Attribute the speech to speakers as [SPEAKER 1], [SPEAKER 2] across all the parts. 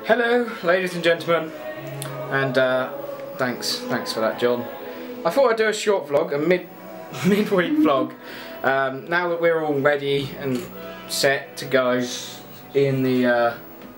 [SPEAKER 1] Hello, ladies and gentlemen, and thanks for that, John. I thought I'd do a short vlog, a midweek vlog. Now that we're all ready and set to go in the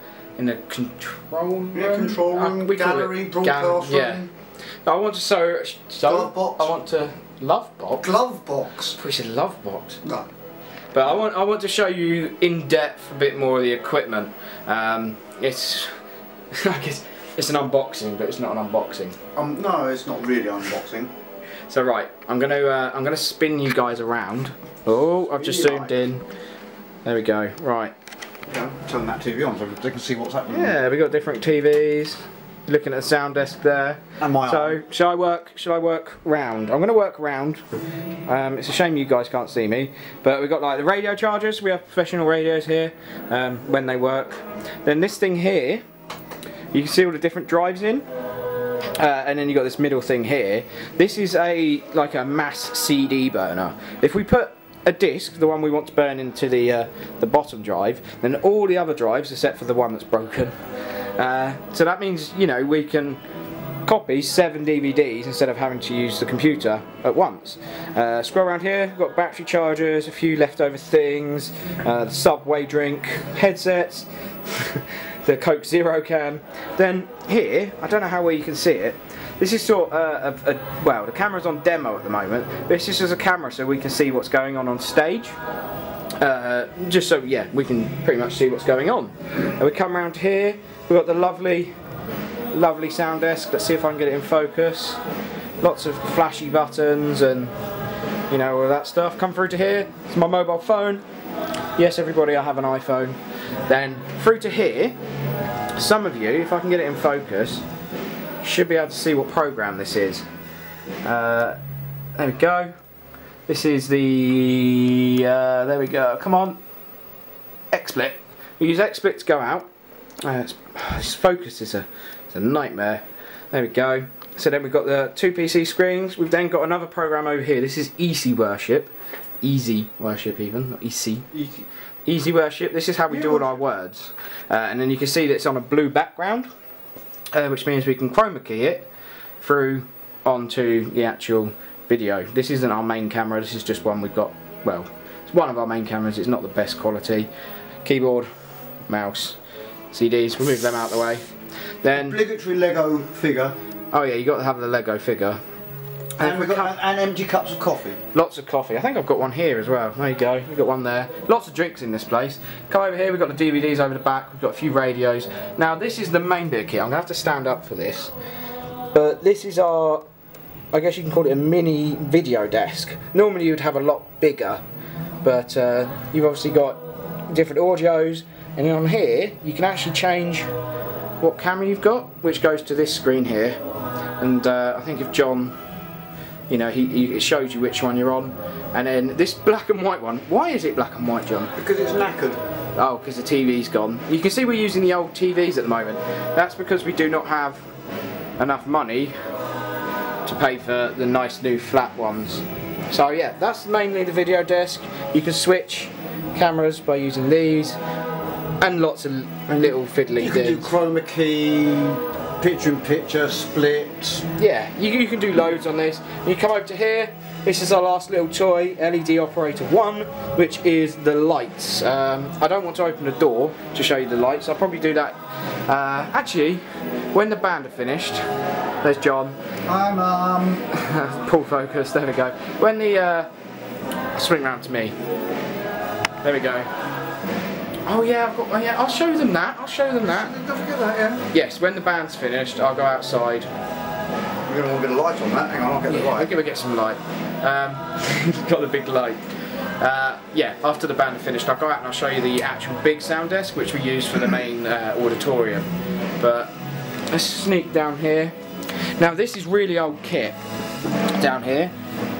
[SPEAKER 1] control room,
[SPEAKER 2] control room, gallery, broadcast room.
[SPEAKER 1] I want to
[SPEAKER 2] glove box.
[SPEAKER 1] I want to love box.
[SPEAKER 2] Glove box.
[SPEAKER 1] We should love box.
[SPEAKER 2] No.
[SPEAKER 1] But I want to show you in depth a bit more of the equipment. It's I guess it's an unboxing, but it's not an unboxing.
[SPEAKER 2] No, it's not really unboxing.
[SPEAKER 1] So right, I'm gonna spin you guys around. Oh, I've just zoomed in. There we go. Right.
[SPEAKER 2] Yeah, turn that TV on so they can see what's happening.
[SPEAKER 1] Yeah, we got different TVs. Looking at the sound desk there.
[SPEAKER 2] And my arm.
[SPEAKER 1] So shall I work round? I'm gonna work round. It's a shame you guys can't see me, but we've got like the radio chargers. We have professional radios here when they work. Then this thing here, you can see all the different drives in. And then you got this middle thing here. This is like a mass CD burner. If we put a disc, the one we want to burn into the bottom drive, then all the other drives are set for the one that's broken. So that means, you know, we can copy 7 DVDs instead of having to use the computer at once. Scroll around here, we've got battery chargers, a few leftover things, the Subway drink, headsets, the Coke Zero can. Then here, I don't know how well you can see it, this is sort of well, the camera's on demo at the moment, but it's just as a camera so we can see what's going on stage. Just so, yeah, we can pretty much see what's going on. And we come around here, we've got the lovely sound desk. Let's see if I can get it in focus. Lots of flashy buttons and, you know, all that stuff. Come through to here, it's my mobile phone. Yes, everybody, I have an iPhone. Then through to here, some of you, if I can get it in focus, should be able to see what program this is. There we go. This is the, there we go, come on, XSplit. We use XSplit to go out. This focus is a nightmare. There we go. So then we've got the 2 PC screens. We've then got another program over here. This is Easy Worship. Easy Worship even, not EC. Easy Worship. This is how we do all our words. And then you can see that it's on a blue background, which means we can chroma key it through onto the actual video. This isn't our main camera, this is just one we've got, well, it's one of our main cameras, it's not the best quality. Keyboard, mouse, CDs, we'll move them out of the way. Then
[SPEAKER 2] obligatory Lego figure.
[SPEAKER 1] Oh yeah, you got to have the Lego figure.
[SPEAKER 2] And we've got and empty cups of coffee.
[SPEAKER 1] Lots of coffee. I think I've got one here as well. There you go. You've got one there. Lots of drinks in this place. Come over here. We've got the DVDs over the back. We've got a few radios. Now this is the main bit of kit. I'm gonna have to stand up for this. But this is our, I guess you can call it a mini video desk. Normally you'd have a lot bigger, but you've obviously got different audios, and then on here you can actually change what camera you've got, which goes to this screen here. And I think if John, you know, it shows you which one you're on. And then this black and white one, why is it black and white, John?
[SPEAKER 2] Because it's knackered.
[SPEAKER 1] Oh, because the TV's gone. You can see we're using the old TVs at the moment. That's because we do not have enough money to pay for the nice new flat ones. So yeah, that's mainly the video desk. You can switch cameras by using these, and lots of little fiddly
[SPEAKER 2] You can
[SPEAKER 1] things.
[SPEAKER 2] do chroma key, picture-in-picture, split.
[SPEAKER 1] Yeah, you can do loads on this. You come over to here, this is our last little toy, LED Operator 1, which is the lights. I don't want to open the door to show you the lights, I'll probably do that. Actually, when the band are finished, there's John.
[SPEAKER 2] Hi Mum.
[SPEAKER 1] Pull focus, there we go. When the, swing round to me. There we go. Oh yeah, I'll show them that, Don't
[SPEAKER 2] forget that, yeah?
[SPEAKER 1] Yes, when the band's finished, I'll go outside.
[SPEAKER 2] We're going to want a bit of light on that, hang on, I'll get the light.
[SPEAKER 1] I'll give it some light. Got the big light. Yeah, after the band are finished, I'll go out and I'll show you the actual big sound desk, which we use for the main auditorium. But let's sneak down here. Now this is really old kit down here.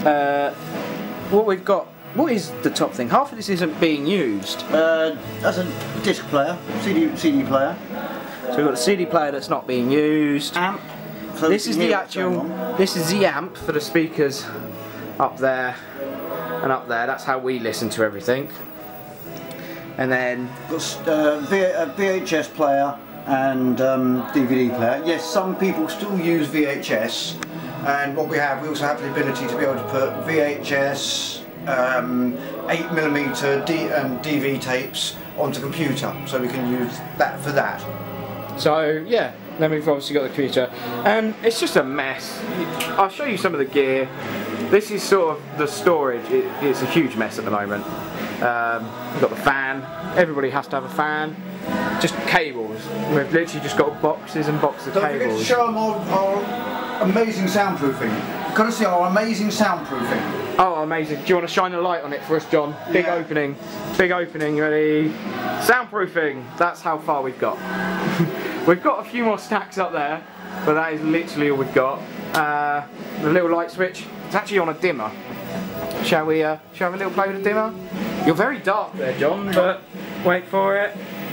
[SPEAKER 1] What we've got, what is the top thing? Half of this isn't being used.
[SPEAKER 2] That's a disc player, CD player.
[SPEAKER 1] So we've got a CD player that's not being used.
[SPEAKER 2] Amp. So
[SPEAKER 1] this is the actual, this is the amp for the speakers up there and up there. That's how we listen to everything. And then
[SPEAKER 2] got a VHS player, and DVD player. Yes, some people still use VHS, and what we also have the ability to be able to put VHS, 8mm and DV tapes onto computer, so we can use that for that.
[SPEAKER 1] So yeah, then we've obviously got the computer, and it's just a mess. I'll show you some of the gear. This is sort of the storage. It's a huge mess at the moment. We've got the fan. Everybody has to have a fan. Just cables. We've literally just got boxes and boxes of
[SPEAKER 2] Don't forget to
[SPEAKER 1] cables.
[SPEAKER 2] show them our amazing soundproofing. You've got to see our amazing soundproofing.
[SPEAKER 1] Oh, amazing. Do you want to shine a light on it for us, John? Big
[SPEAKER 2] Yeah.
[SPEAKER 1] opening. Big opening, ready? Soundproofing. That's how far we've got. We've got a few more stacks up there, but that is literally all we've got. The little light switch, it's actually on a dimmer. Shall we have a little play with the dimmer? You're very dark there, John, but wait for it.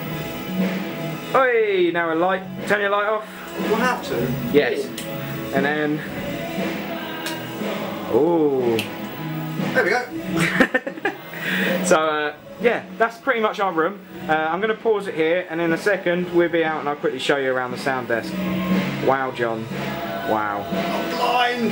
[SPEAKER 1] Oi, now a light. Turn your light off.
[SPEAKER 2] We'll have to.
[SPEAKER 1] Yes. And then... Ooh.
[SPEAKER 2] There we go.
[SPEAKER 1] So yeah, that's pretty much our room. I'm going to pause it here, and in a second we'll be out and I'll quickly show you around the sound desk. Wow, John. Wow.
[SPEAKER 2] I'm blind.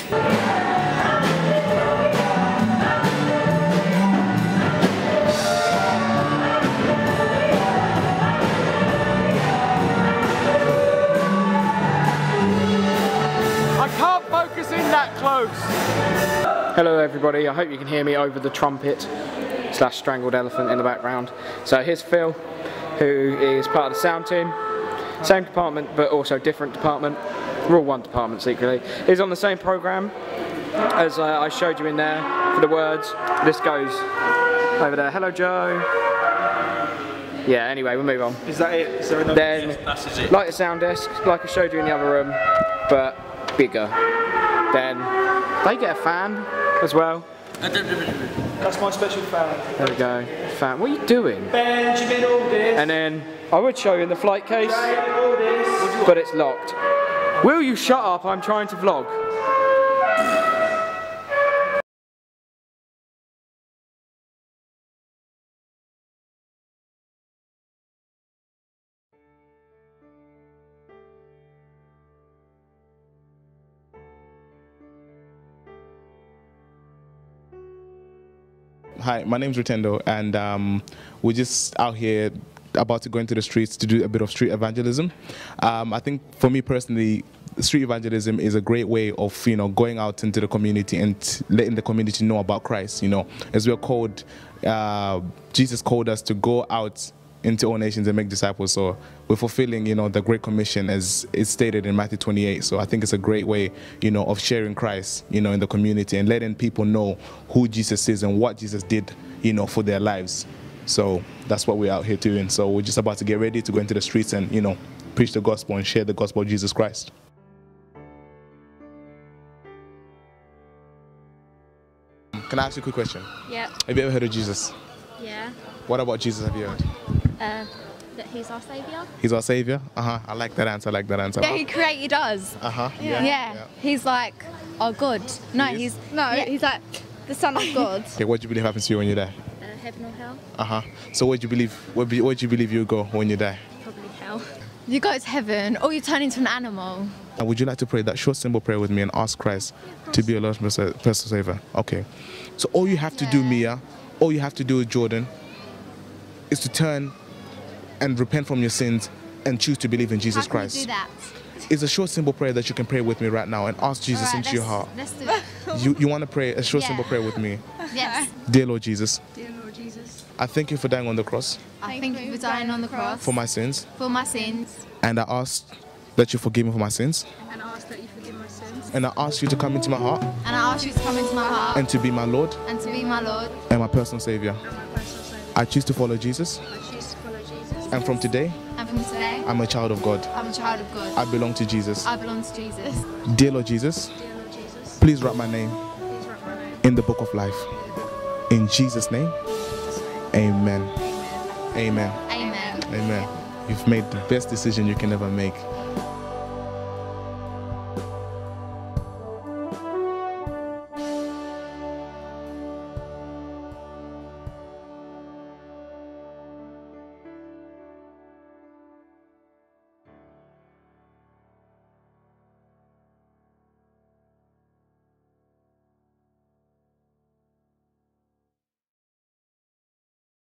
[SPEAKER 1] I can't focus in that close. Hello everybody, I hope you can hear me over the trumpet / strangled elephant in the background. So here's Phil, who is part of the sound team. Same department but also different department. We're all one department secretly. He's on the same programme as I showed you in there for the words. This goes over there. Hello Joe. Yeah, anyway, we'll move on.
[SPEAKER 3] Is that it? Is there another?
[SPEAKER 1] Then,
[SPEAKER 3] That's it.
[SPEAKER 1] like the sound desk, like I showed you in the other room, but bigger. Then they get a fan as well.
[SPEAKER 3] That's my special fan.
[SPEAKER 1] There we go. Fan. What are you doing?
[SPEAKER 3] Benjamin Aldis.
[SPEAKER 1] And then I would show you in the flight case,
[SPEAKER 3] Aldis.
[SPEAKER 1] but it's locked. Will you shut up? I'm trying to vlog.
[SPEAKER 4] Hi, my name's Rutendo, and we're just out here about to go into the streets to do a bit of street evangelism. I think for me personally, street evangelism is a great way of, going out into the community and letting the community know about Christ. As we're called, Jesus called us to go out into all nations and make disciples. So we're fulfilling, the Great Commission as it's stated in Matthew 28. So I think it's a great way, of sharing Christ, in the community and letting people know who Jesus is and what Jesus did, for their lives. So that's what we're out here doing. So we're just about to get ready to go into the streets and, preach the gospel and share the gospel of Jesus Christ. Can I ask you a quick question?
[SPEAKER 5] Yeah.
[SPEAKER 4] Have you ever heard of Jesus?
[SPEAKER 5] Yeah.
[SPEAKER 4] What about Jesus have you heard?
[SPEAKER 5] That he's our saviour.
[SPEAKER 4] He's our savior? I like that answer.
[SPEAKER 5] Yeah, he created us.
[SPEAKER 4] Yeah.
[SPEAKER 5] He's like our God. No,
[SPEAKER 4] He is?
[SPEAKER 5] he's like the Son of God.
[SPEAKER 4] Okay, what do you believe happens to you when you die?
[SPEAKER 5] Heaven or hell?
[SPEAKER 4] So where do you believe you go when you die?
[SPEAKER 5] Probably hell. You go to heaven or you turn into an animal.
[SPEAKER 4] Would you like to pray that short simple prayer with me and ask Christ to be your Lord and personal savior? Okay. So all you have to do, Mia, all you have to do, Jordan, is to turn and repent from your sins and choose to believe in Jesus Christ.
[SPEAKER 5] How can we do that?
[SPEAKER 4] It's a short simple prayer that you can pray with me right now and ask Jesus
[SPEAKER 5] Alright,
[SPEAKER 4] into your heart.
[SPEAKER 5] Let's do it.
[SPEAKER 4] You want to pray a short simple prayer with me?
[SPEAKER 5] Yes.
[SPEAKER 4] Dear Lord Jesus,
[SPEAKER 5] Dear Lord Jesus,
[SPEAKER 4] I thank you for dying on the cross
[SPEAKER 5] I thank you for dying on the cross
[SPEAKER 4] for my sins,
[SPEAKER 5] for my sins,
[SPEAKER 4] and I ask that you forgive me for my sins,
[SPEAKER 5] and I ask that you forgive my sins,
[SPEAKER 4] and I ask you to come into my heart
[SPEAKER 5] and I ask you to come into my heart
[SPEAKER 4] and to be my Lord
[SPEAKER 5] and to be my Lord
[SPEAKER 4] and my personal savior.
[SPEAKER 5] and my personal saviour.
[SPEAKER 4] I choose to follow Jesus,
[SPEAKER 5] I choose to follow Jesus,
[SPEAKER 4] and from today,
[SPEAKER 5] and from today,
[SPEAKER 4] I'm a child of God.
[SPEAKER 5] I'm a child of God.
[SPEAKER 4] I belong to Jesus.
[SPEAKER 5] I belong to Jesus.
[SPEAKER 4] Dear Lord Jesus,
[SPEAKER 5] Dear Lord Jesus,
[SPEAKER 4] please write my name
[SPEAKER 5] please write my name
[SPEAKER 4] in the book of life. In Jesus' name, amen. Amen.
[SPEAKER 5] Amen.
[SPEAKER 4] Amen. You've made the best decision you can ever make.